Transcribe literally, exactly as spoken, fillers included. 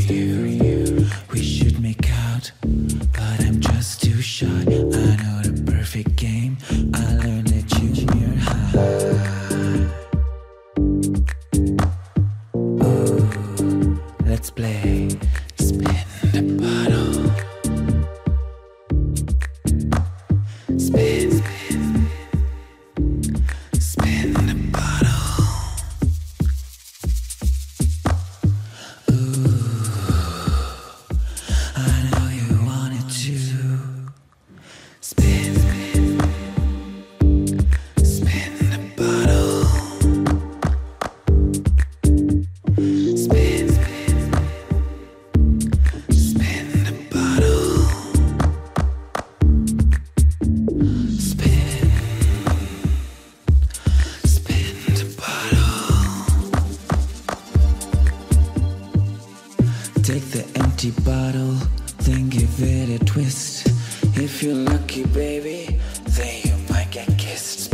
you. We should make out, but I'm just too shy. I know the perfect game. I learned at junior high. Ooh, let's play. Spin the bottle. Spin, spin, spin the bottle. Ooh, I know you wanted to. Spin, spin, spin the bottle. Spin, spin, spin the bottle. Spin, spin the bottle. Take the empty bottle, then give it a twist. If you're lucky, baby, then you might get kissed.